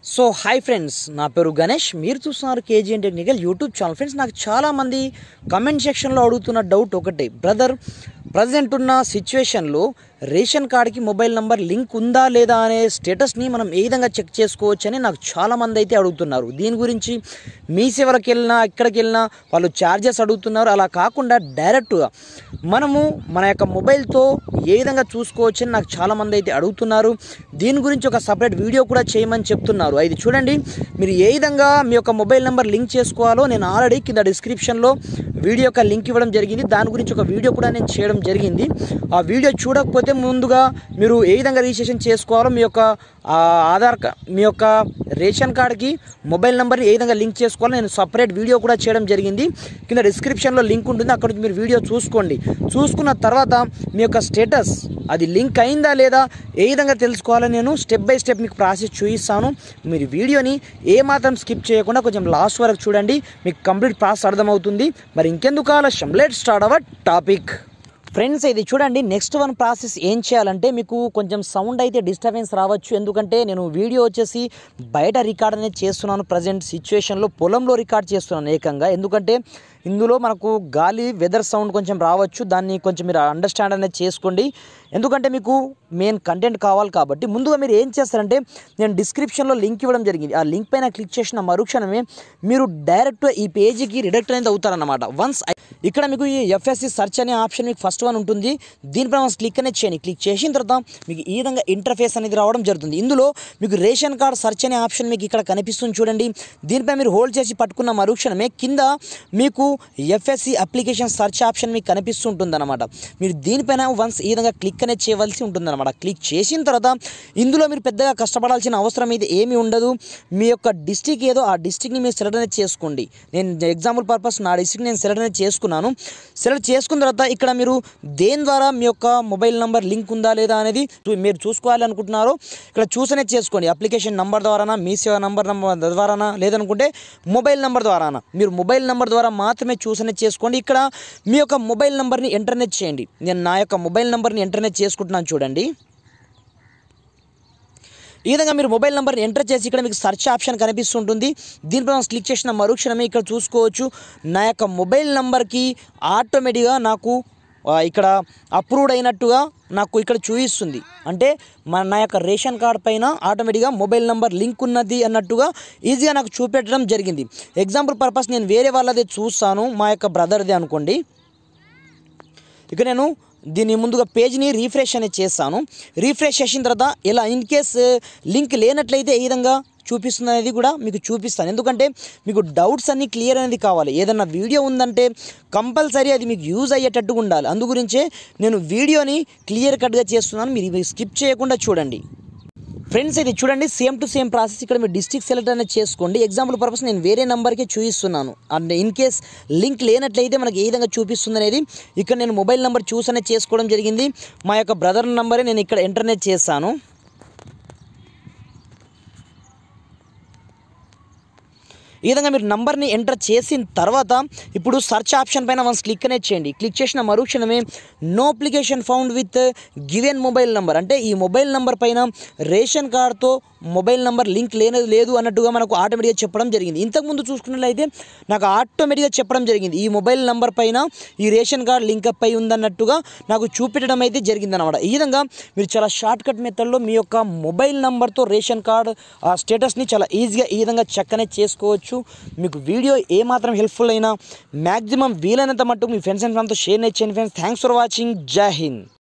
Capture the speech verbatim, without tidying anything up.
So hi friends, నా పేరు గణేష్. మీరు చూస్తున్నారు KGN technical YouTube channel. Friends, నాకు చాలామంది కమెంట్ సెక్షన్లో అడుగుతున్న డౌట్ ఒకటే, బ్రదర్ ప్రజెంట్ ఉన్న సిచ్యువేషన్లో రేషన్ కార్డ్కి మొబైల్ నెంబర్ లింక్ ఉందా లేదా అనే స్టేటస్ని మనం ఏ విధంగా చెక్ చేసుకోవచ్చు అని నాకు చాలామంది అయితే అడుగుతున్నారు. దీని గురించి మీ సేవలకు వెళ్ళినా ఎక్కడికి వెళ్ళినా వాళ్ళు ఛార్జెస్ అడుగుతున్నారు. అలా కాకుండా డైరెక్ట్గా మనము మన యొక్క మొబైల్తో ఏ విధంగా చూసుకోవచ్చు అని నాకు చాలామంది అయితే అడుగుతున్నారు. దీని గురించి ఒక సపరేట్ వీడియో కూడా చేయమని చెప్తున్నారు. ఇది చూడండి, మీరు ఏ విధంగా మీ యొక్క మొబైల్ నెంబర్ లింక్ చేసుకోవాలో నేను ఆల్రెడీ కింద డిస్క్రిప్షన్లో వీడియో యొక్క లింక్ ఇవ్వడం జరిగింది. దాని గురించి ఒక వీడియో కూడా నేను చేయడం జరిగింది. ఆ వీడియో చూడకపోతే ముందుగా మీరు ఏ విధంగా రిజిస్ట్రేషన్ చేసుకోవాలో, మీ యొక్క ఆధార్ మీ యొక్క రేషన్ కార్డ్కి మొబైల్ నెంబర్ని ఏ విధంగా లింక్ చేసుకోవాలో నేను సపరేట్ వీడియో కూడా చేయడం జరిగింది. కింద డిస్క్రిప్షన్లో లింక్ ఉంటుంది, అక్కడ నుంచి మీరు వీడియో చూసుకోండి. చూసుకున్న తర్వాత మీ యొక్క స్టేటస్ అది లింక్ అయిందా లేదా ఏ విధంగా తెలుసుకోవాలో నేను స్టెప్ బై స్టెప్ మీకు ప్రాసెస్ చూపిస్తాను. మీరు వీడియోని ఏమాత్రం స్కిప్ చేయకుండా కొంచెం లాస్ట్ వరకు చూడండి, మీకు కంప్లీట్ ప్రాసెస్ అర్థమవుతుంది. మరి ఇంకెందుకు ఆలస్యం, let's start our topic. Friends, ఇది చూడండి, నెక్స్ట్ వన్ ప్రాసెస్ ఏం చేయాలంటే మీకు కొంచెం సౌండ్ అయితే డిస్టర్బెన్స్ రావచ్చు. ఎందుకంటే నేను వీడియో వచ్చేసి బయట రికార్డ్ అనేది చేస్తున్నాను. ప్రజెంట్ సిచ్యువేషన్లో పొలంలో రికార్డ్ చేస్తున్నాను ఏకంగా. ఎందుకంటే ఇందులో మనకు గాలి వెదర్ సౌండ్ కొంచెం రావచ్చు. దాన్ని కొంచెం మీరు అండర్స్టాండ్ అనేది చేసుకోండి. ఎందుకంటే మీకు మెయిన్ కంటెంట్ కావాలి కాబట్టి ముందుగా మీరు ఏం చేస్తారంటే, నేను డిస్క్రిప్షన్లో లింక్ ఇవ్వడం జరిగింది. ఆ లింక్ పైన క్లిక్ చేసిన మరుక్షణమే మీరు డైరెక్ట్ ఈ పేజీకి రిడక్ట్ అనేది అవుతారన్నమాట. వన్స్ ఇక్కడ మీకు ఈ ఎఫ్ఎస్సి సెర్చ్ అనే ఆప్షన్ మీకు ఫస్ట్ వన్ ఉంటుంది. దీనిపైన వన్స్ క్లిక్ అనేది చేయండి. క్లిక్ చేసిన తర్వాత మీకు ఈ విధంగా ఇంటర్ఫేస్ అనేది రావడం జరుగుతుంది. ఇందులో మీకు రేషన్ కార్డ్ సెర్చ్ అనే ఆప్షన్ మీకు ఇక్కడ కనిపిస్తుంది చూడండి. దీనిపై మీరు హోల్డ్ చేసి పట్టుకున్న మరుక్షణమే కింద మీకు ఎఫ్ఎస్సి అప్లికేషన్ సెర్చ్ ఆప్షన్ మీకు కనిపిస్తుంటుంది అనమాట. మీరు దీనిపైన వన్స్ ఈ విధంగా క్లిక్ అనేది చేయవలసి ఉంటుంది అనమాట. క్లిక్ చేసిన తర్వాత ఇందులో మీరు పెద్దగా కష్టపడాల్సిన అవసరం అయితే ఏమీ ఉండదు. మీ యొక్క డిస్టిక్ ఏదో ఆ డిస్టిక్ని మీరు సెలెక్ట్ అనేది చేసుకోండి. నేను ఎగ్జాంపుల్ పర్పస్ నా డిస్టిక్ నేను సెలెక్ట్ అనేది చేసుకున్నాను. సెలెక్ట్ చేసుకున్న తర్వాత ఇక్కడ మీరు దేని ద్వారా మీ యొక్క మొబైల్ నెంబర్ లింక్ ఉందా లేదా అనేది మీరు చూసుకోవాలి అనుకుంటున్నారో ఇక్కడ చూస్ అనేది చేసుకోండి. అప్లికేషన్ నెంబర్ ద్వారానా, మీ సేవ నెంబర్ నెంబర్ ద్వారానా, లేదనుకుంటే మొబైల్ నెంబర్ ద్వారానా. మీరు మొబైల్ నెంబర్ ద్వారా మాత్రమే చూస్ అనేది చేసుకోండి. ఇక్కడ మీ యొక్క మొబైల్ నెంబర్ని ఎంటర్ చేయండి. నేను నా యొక్క మొబైల్ నెంబర్ని ఎంటర్ చేసుకుంటున్నాను చూడండి. ఈ విధంగా మీరు మొబైల్ నెంబర్ని ఎంటర్ చేసి ఇక్కడ మీకు సెర్చ్ ఆప్షన్ కనిపిస్తుంటుంది. దీనిపై క్లిక్ చేసిన మరుక్షణమే ఇక్కడ చూసుకోవచ్చు నా యొక్క మొబైల్ నెంబర్కి ఆటోమేటిక్గా నాకు ఇక్కడ అప్రూవ్డ్ అయినట్టుగా నాకు ఇక్కడ చూపిస్తుంది. అంటే మన నా యొక్క రేషన్ కార్డ్ పైన ఆటోమేటిక్గా మొబైల్ నెంబర్ లింక్ ఉన్నది అన్నట్టుగా ఈజీగా నాకు చూపెట్టడం జరిగింది. ఎగ్జాంపుల్ పర్పస్ నేను వేరే వాళ్ళదే చూస్తాను, మా యొక్క బ్రదర్దే అనుకోండి. ఇక నేను దీన్ని ముందుగా పేజ్ని రీఫ్రెష్ అనేది చేస్తాను. రీఫ్రెష్ చేసిన తర్వాత ఇలా ఇన్ కేస్ లింక్ లేనట్లయితే ఏ విధంగా చూపిస్తుంది అనేది కూడా మీకు చూపిస్తాను. ఎందుకంటే మీకు డౌట్స్ అన్నీ క్లియర్ అనేది కావాలి. ఏదన్నా వీడియో ఉందంటే కంపల్సరీ అది మీకు యూజ్ అయ్యేటట్టుగా ఉండాలి. అందు గురించే నేను వీడియోని క్లియర్ కట్గా చేస్తున్నాను. మీరు స్కిప్ చేయకుండా చూడండి. ఫ్రెండ్స్, ఇది చూడండి, సేమ్ టు సేమ్ ప్రాసెస్. ఇక్కడ మీరు డిస్ట్రిక్ట్ సెలెక్ట్ అనేది చేసుకోండి. ఎగ్జాంపుల్ పర్పస్ నేను వేరే నెంబర్కి చూపిస్తున్నాను. అండ్ ఇన్ కేస్ లింక్ లేనట్లయితే మనకి ఏ విధంగా చూపిస్తుంది అనేది ఇక్కడ నేను మొబైల్ నెంబర్ చూస్ అనేది చేసుకోవడం జరిగింది. మా యొక్క బ్రదర్ నెంబరే నేను ఇక్కడ ఎంటర్ అనేది చేస్తాను. ఈ విధంగా మీరు నంబర్ని ఎంటర్ చేసిన తర్వాత ఇప్పుడు సెర్చ్ ఆప్షన్ పైన వన్స్ క్లిక్ అనేది చేయండి. క్లిక్ చేసిన మరుక్షణమే no application found with given mobile number, అంటే ఈ మొబైల్ నెంబర్ పైన రేషన్ కార్డ్తో మొబైల్ నెంబర్ లింక్ లేనది లేదు అన్నట్టుగా మనకు ఆటోమేటిక్గా చెప్పడం జరిగింది. ఇంతకుముందు చూసుకున్నట్లయితే నాకు ఆటోమేటిక్గా చెప్పడం జరిగింది ఈ మొబైల్ నెంబర్ పైన ఈ రేషన్ కార్డ్ లింక్ అప్ అయి ఉందన్నట్టుగా నాకు చూపెట్టడం అయితే జరిగింది అనమాట. ఈ విధంగా మీరు చాలా షార్ట్ కట్ మెథడ్లో మీ యొక్క మొబైల్ నెంబర్తో రేషన్ కార్డ్ ఆ స్టేటస్ని చాలా ఈజీగా ఈ విధంగా చెక్ అనేది చేసుకోవచ్చు. మీకు వీడియో ఏమాత్రం హెల్ప్ఫుల్ అయినా మ్యాక్సిమం వీలైనంత మట్టుకు మీ ఫ్రెండ్స్ అండ్ ఫ్యామిలీతో షేర్ చేయండి ఫ్రెండ్స్. Thanks for watching. జై హింద్.